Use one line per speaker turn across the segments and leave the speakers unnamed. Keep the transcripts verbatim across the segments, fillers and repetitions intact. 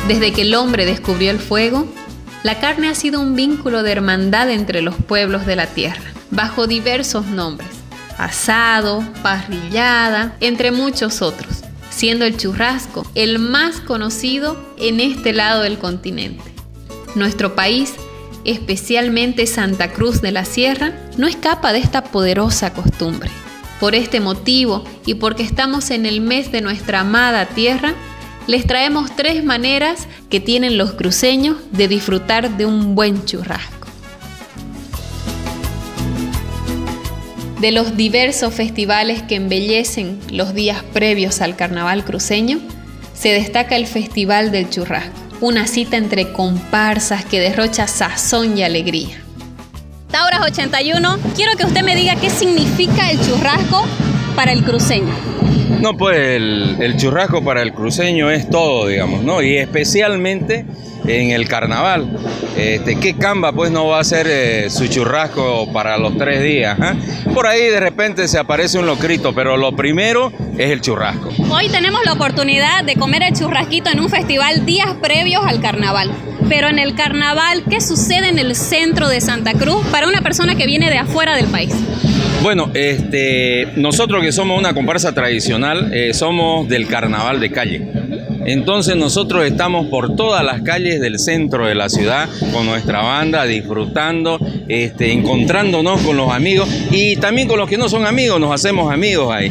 Desde que el hombre descubrió el fuego, la carne ha sido un vínculo de hermandad entre los pueblos de la tierra, bajo diversos nombres: asado, parrillada, entre muchos otros, siendo el churrasco el más conocido en este lado del continente. Nuestro país, especialmente Santa Cruz de la Sierra, no escapa de esta poderosa costumbre. Por este motivo y porque estamos en el mes de nuestra amada tierra, les traemos tres maneras que tienen los cruceños de disfrutar de un buen churrasco. De los diversos festivales que embellecen los días previos al carnaval cruceño, se destaca el Festival del Churrasco, una cita entre comparsas que derrocha sazón y alegría.
Tauras ochenta y uno, quiero que usted me diga qué significa el churrasco para el cruceño.
No, pues el, el churrasco para el cruceño es todo, digamos, ¿no? Y especialmente en el carnaval. Este, ¿Qué camba pues no va a hacer eh, su churrasco para los tres días? ¿eh? Por ahí de repente se aparece un locrito, pero lo primero es el churrasco.
Hoy tenemos la oportunidad de comer el churrasquito en un festival días previos al carnaval. Pero en el carnaval, ¿qué sucede en el centro de Santa Cruz para una persona que viene de afuera del país?
Bueno, este, nosotros que somos una comparsa tradicional, eh, somos del carnaval de calle. Entonces nosotros estamos por todas las calles del centro de la ciudad con nuestra banda, disfrutando, este, encontrándonos con los amigos y también con los que no son amigos, nos hacemos amigos ahí.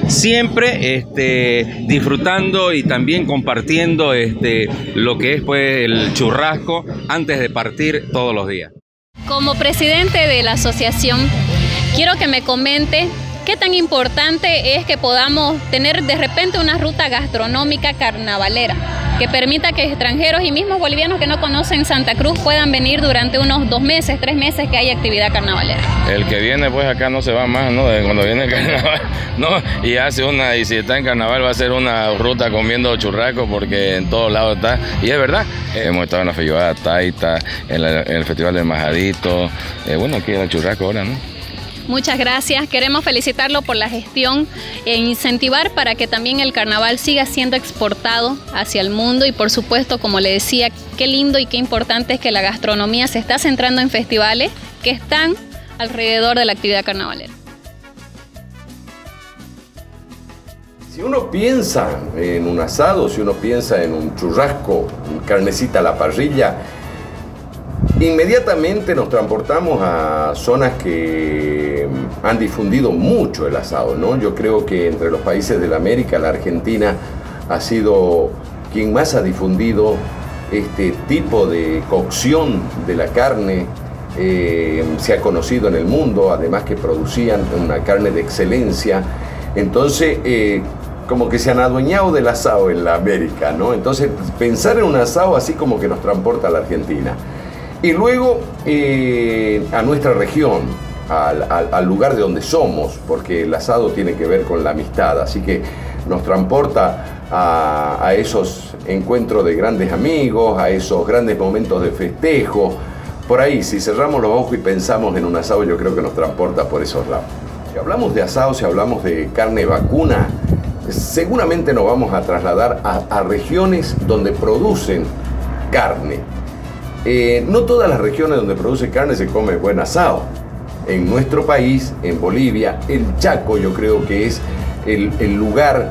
Siempre este, disfrutando y también compartiendo este, lo que es pues, el churrasco antes de partir todos los días.
Como presidente de la asociación, quiero que me comente qué tan importante es que podamos tener de repente una ruta gastronómica carnavalera que permita que extranjeros y mismos bolivianos que no conocen Santa Cruz puedan venir durante unos dos meses, tres meses que hay actividad carnavalera.
El que viene pues acá no se va más, ¿no? Cuando viene el carnaval, ¿no? Y hace una, y si está en carnaval va a hacer una ruta comiendo churrasco porque en todos lados está. Y es verdad, hemos estado en la feijoada Taita, en, la, en el Festival del Majadito, eh, bueno, aquí en el churrasco ahora, ¿no?
Muchas gracias, queremos felicitarlo por la gestión e incentivar para que también el carnaval siga siendo exportado hacia el mundo y por supuesto, como le decía, qué lindo y qué importante es que la gastronomía se está centrando en festivales que están alrededor de la actividad carnavalera.
Si uno piensa en un asado, si uno piensa en un churrasco, carnecita a la parrilla, inmediatamente nos transportamos a zonas que han difundido mucho el asado, ¿no? Yo creo que entre los países de la América, la Argentina ha sido quien más ha difundido este tipo de cocción de la carne. Eh, se ha conocido en el mundo, además que producían una carne de excelencia. Entonces, eh, como que se han adueñado del asado en la América, ¿no? Entonces, pensar en un asado así como que nos transporta a la Argentina. Y luego eh, a nuestra región, al, al, al lugar de donde somos, porque el asado tiene que ver con la amistad, así que nos transporta a, a esos encuentros de grandes amigos, a esos grandes momentos de festejo. Por ahí, si cerramos los ojos y pensamos en un asado, yo creo que nos transporta por esos lados. Si hablamos de asado, si hablamos de carne vacuna, seguramente nos vamos a trasladar a, a regiones donde producen carne. Eh, no todas las regiones donde produce carne se come buen asado. En nuestro país, en Bolivia, el Chaco yo creo que es el, el lugar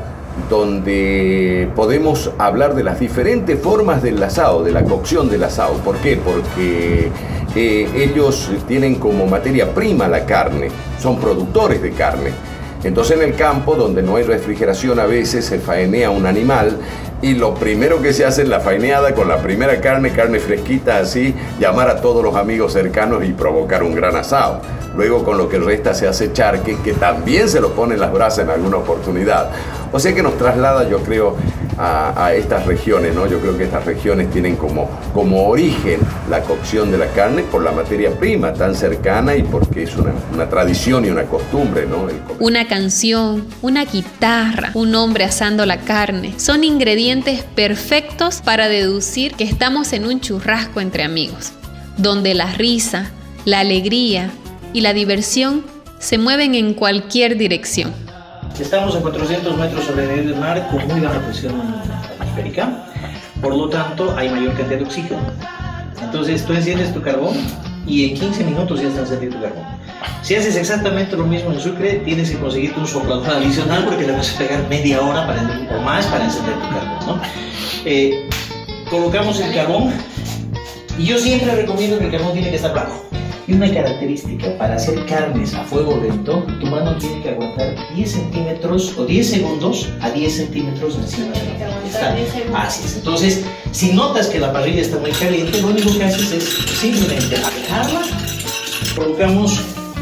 donde podemos hablar de las diferentes formas del asado, de la cocción del asado. ¿Por qué? Porque eh, ellos tienen como materia prima la carne, son productores de carne. Entonces en el campo, donde no hay refrigeración, a veces se faenea un animal y lo primero que se hace es la faeneada con la primera carne, carne fresquita así, llamar a todos los amigos cercanos y provocar un gran asado. Luego con lo que resta se hace charque, que también se lo pone en las brasas en alguna oportunidad. O sea que nos traslada, yo creo, a, a estas regiones, ¿no? Yo creo que estas regiones tienen como, como origen la cocción de la carne por la materia prima tan cercana y porque es una, una tradición y una costumbre, ¿no? El
una canción, una guitarra, un hombre asando la carne, son ingredientes perfectos para deducir que estamos en un churrasco entre amigos, donde la risa, la alegría y la diversión se mueven en cualquier dirección.
Estamos a cuatrocientos metros sobre el nivel del mar con muy baja presión atmosférica. por lo tanto hay mayor cantidad de oxígeno. Entonces tú enciendes tu carbón y en quince minutos ya está encendido tu carbón. Si haces exactamente lo mismo en Sucre, tienes que conseguirte un soplador adicional porque le vas a pegar media hora para, o más para encender tu carbón, ¿no? Eh, colocamos el carbón y yo siempre recomiendo que el carbón tiene que estar blanco. Y una característica para hacer carnes a fuego lento, tu mano tiene que aguantar diez centímetros o diez segundos a diez centímetros encima de la parrilla. Así es. Entonces, si notas que la parrilla está muy caliente, lo único que haces es simplemente alejarla. Colocamos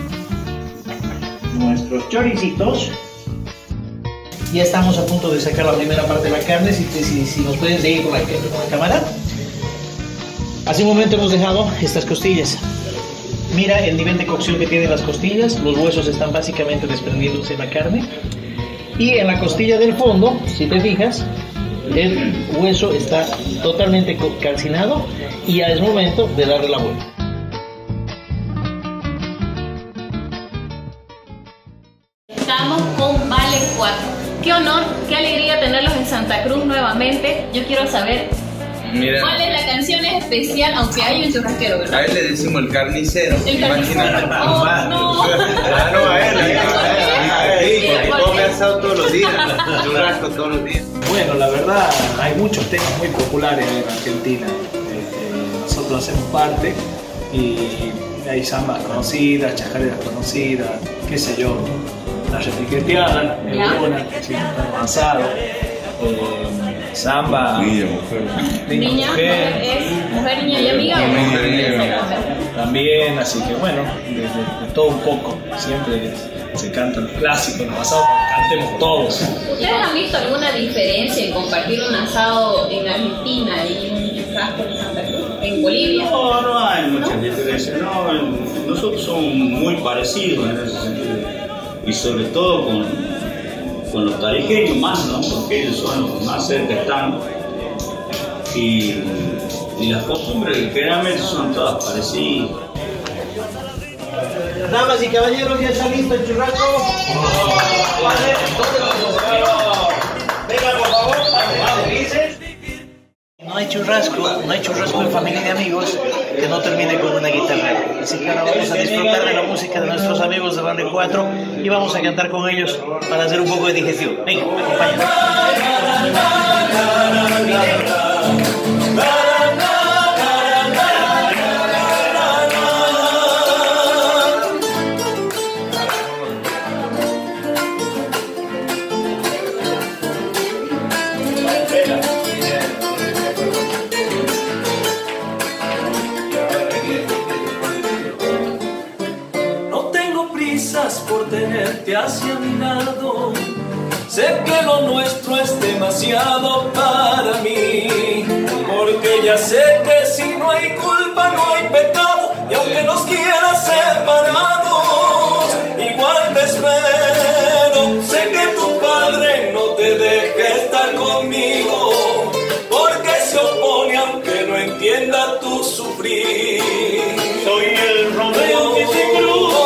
nuestros choricitos. Ya estamos a punto de sacar la primera parte de la carne. Si, si, si nos pueden seguir con la, con la cámara. Hace un momento hemos dejado estas costillas. Mira el nivel de cocción que tienen las costillas, los huesos están básicamente desprendiéndose de la carne. Y en la costilla del fondo, si te fijas, el hueso está totalmente calcinado y ya es momento de darle la vuelta.
Estamos con Vale cuatro. Qué honor, qué alegría tenerlos en Santa Cruz nuevamente. Yo quiero saber... Mira, ¿cuál es la canción especial? Aunque hay un churrasquero, ¿verdad?
A él le decimos el carnicero.
El carnicero. Oh, no.
Ah, no, a él. A él. Porque come asado todos los días. Churrasco todos los días.
Bueno, la verdad, hay muchos temas muy populares en Argentina. Eh, nosotros hacemos parte y hay zambas conocidas, chacareras conocidas, qué sé yo. La repiqueteada, neurona, que siempre está avanzado. Eh, samba,
niña, mujer,
niña, niña mujer, es mujer, niña y amiga.
Mujer, niña y amiga.
También, así que bueno, de, de, de todo un poco, siempre se cantan los clásicos, los asados, cantemos todos.
¿Ustedes han visto alguna diferencia en compartir un asado en Argentina y un churrasco en Santa Cruz, en Bolivia?
No, no hay muchas diferencias, no, nosotros somos muy parecidos en ese sentido, y sobre todo con con los tarijeños más, ¿no? Porque ellos son los que más cerca están y, y las costumbres generalmente son todas parecidas.
Damas y caballeros, ya está listo el churrasco. Venga, por favor, no hay churrasco, no hay churrasco en familia ni amigos que no termine con una guitarra. Así que ahora vamos a disfrutar de la música de nuestros amigos de Vale cuatro y vamos a cantar con ellos para hacer un poco de digestión. Venga, acompáñanos.
Por tenerte hacia mi lado, sé que lo nuestro es demasiado para mí, porque ya sé que si no hay culpa no hay pecado, y aunque nos quieras separados, igual te espero. Sé que tu padre no te deje estar conmigo, porque se opone aunque no entienda tu sufrir. Soy el Romeo que se cruza.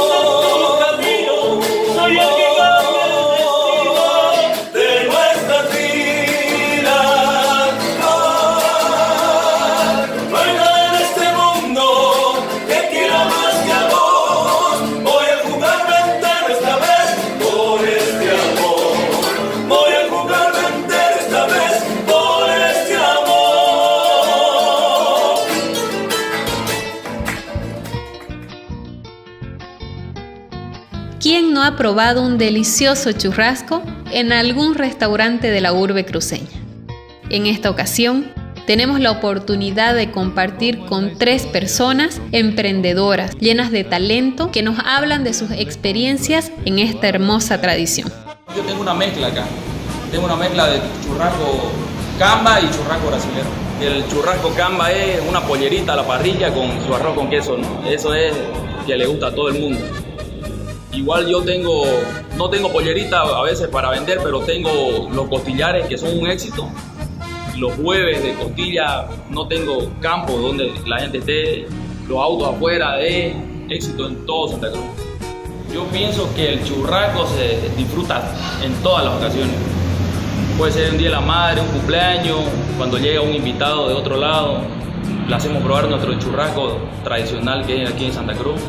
¿Quién no ha probado un delicioso churrasco en algún restaurante de la urbe cruceña? En esta ocasión, tenemos la oportunidad de compartir con tres personas emprendedoras, llenas de talento, que nos hablan de sus experiencias en esta hermosa tradición.
Yo tengo una mezcla acá, tengo una mezcla de churrasco camba y churrasco brasilero. El churrasco camba es una pollerita a la parrilla con su arroz con queso, ¿no? Eso es que le gusta a todo el mundo. Igual yo tengo, no tengo pollerita a veces para vender, pero tengo los costillares que son un éxito. Los jueves de costilla, no tengo campo donde la gente esté, los autos afuera, de éxito en todo Santa Cruz. Yo pienso que el churrasco se disfruta en todas las ocasiones. puede ser un día de la madre, un cumpleaños, cuando llega un invitado de otro lado, le hacemos probar nuestro churrasco tradicional que es aquí en Santa Cruz.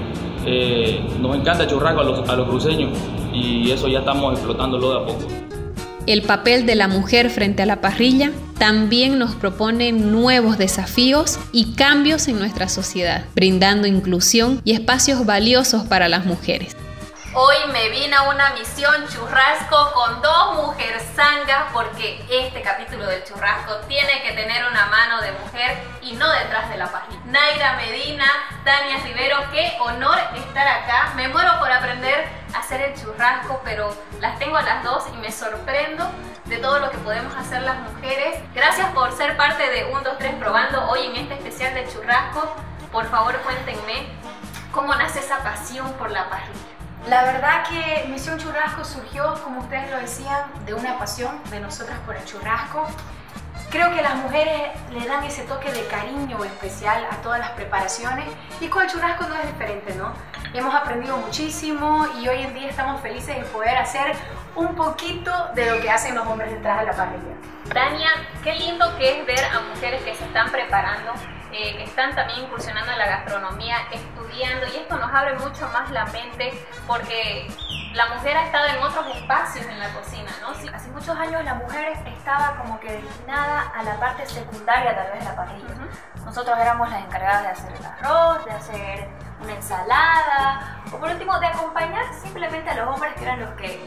Eh, nos encanta el churrasco a los, a los cruceños y eso ya estamos explotándolo de a poco.
El papel de la mujer frente a la parrilla también nos propone nuevos desafíos y cambios en nuestra sociedad, brindando inclusión y espacios valiosos para las mujeres.
Hoy me vine a una misión churrasco con dos mujerzangas porque este capítulo del churrasco tiene que tener una mano de mujer y no detrás de la parrilla. Naira Medina, Tania Rivero, qué honor estar acá. Me muero por aprender a hacer el churrasco, pero las tengo a las dos y me sorprendo de todo lo que podemos hacer las mujeres. Gracias por ser parte de un, dos, tres Probando hoy en este especial del churrasco. Por favor, cuéntenme cómo nace esa pasión por la parrilla.
La verdad que Misión Churrasco surgió, como ustedes lo decían, de una pasión de nosotras por el churrasco. Creo que las mujeres le dan ese toque de cariño especial a todas las preparaciones y con el churrasco no es diferente, ¿no? Hemos aprendido muchísimo y hoy en día estamos felices de poder hacer un poquito de lo que hacen los hombres detrás de la parrilla.
Tania, qué lindo que es ver a mujeres que se están preparando, eh, que están también incursionando en la gastronomía, estudiando, y esto nos abre mucho más la mente porque la mujer ha estado en otros espacios en la cocina, ¿no? Sí.
Hace muchos años la mujer estaba como que destinada a la parte secundaria tal vez de la parrilla. Uh-huh. Nosotros éramos las encargadas de hacer el arroz, de hacer una ensalada, o por último de acompañar simplemente a los hombres que eran los que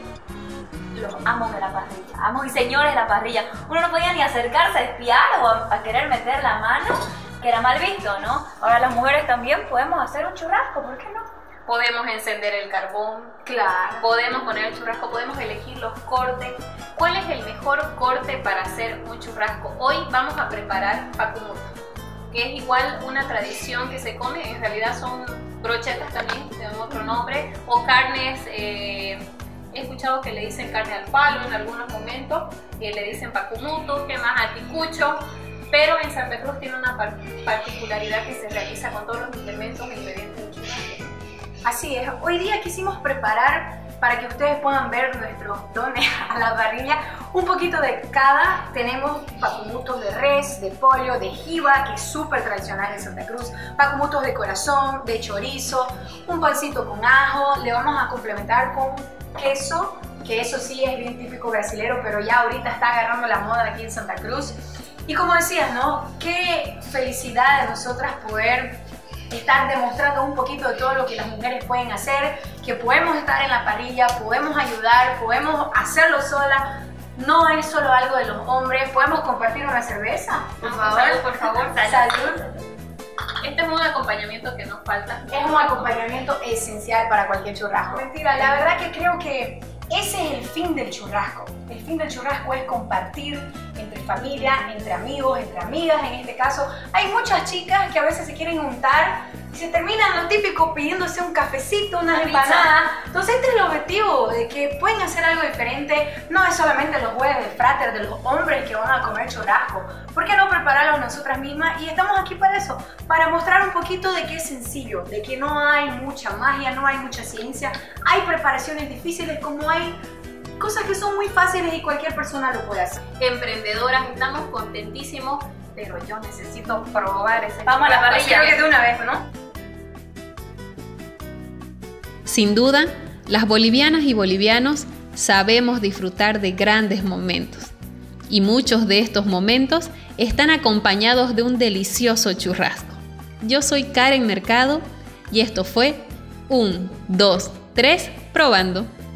los amos de la parrilla, amos y señores de la parrilla. Uno no podía ni acercarse a espiar o a, a querer meter la mano, que era mal visto, ¿no? Ahora las mujeres también podemos hacer un churrasco, ¿por qué no?
Podemos encender el carbón,
claro.
Podemos poner el churrasco, podemos elegir los cortes. ¿Cuál es el mejor corte para hacer un churrasco? Hoy vamos a preparar pacumuto, que es igual una tradición que se come, en realidad son brochetas también, tienen otro nombre, o carnes, eh, he escuchado que le dicen carne al palo en algunos momentos, que le dicen pacumuto, que más anticucho, pero en Santa Cruz tiene una particularidad que se realiza con todos los elementos e ingredientes del churrasco.
Así es, hoy día quisimos preparar para que ustedes puedan ver nuestros dones a la parrilla, un poquito de cada. Tenemos pacumutos de res, de pollo, de jiba, que es súper tradicional en Santa Cruz, pacumutos de corazón, de chorizo, un pancito con ajo, le vamos a complementar con queso, que eso sí es bien típico brasilero, pero ya ahorita está agarrando la moda aquí en Santa Cruz. Y como decías, ¿no? Qué felicidad de nosotras poder estar demostrando un poquito de todo lo que las mujeres pueden hacer, que podemos estar en la parrilla, podemos ayudar, podemos hacerlo sola. No es solo algo de los hombres, podemos compartir una cerveza, por favor.
Salud, por favor.
Salud.
Este es un acompañamiento que nos falta.
Es un acompañamiento esencial para cualquier churrasco. Mentira, la verdad que creo que ese es el fin del churrasco. El fin del churrasco es compartir entre familia, entre amigos, entre amigas en este caso. Hay muchas chicas que a veces se quieren untar y se terminan lo típico pidiéndose un cafecito, unas empanadas. Entonces este es el objetivo, de que pueden hacer algo diferente. No es solamente los jueves de frater de los hombres que van a comer churrasco. ¿Por qué no prepararlo nosotras mismas? Y estamos aquí para eso, para mostrar un poquito de que es sencillo, de que no hay mucha magia, no hay mucha ciencia. Hay preparaciones difíciles como hay cosas que son muy fáciles y cualquier persona lo puede hacer.
Emprendedoras, estamos contentísimos, pero yo necesito probar ese.
Vamos a la parrilla, creo que de una vez, ¿no?
Sin duda, las bolivianas y bolivianos sabemos disfrutar de grandes momentos. Y muchos de estos momentos están acompañados de un delicioso churrasco. Yo soy Karen Mercado y esto fue un, dos, tres, Probando.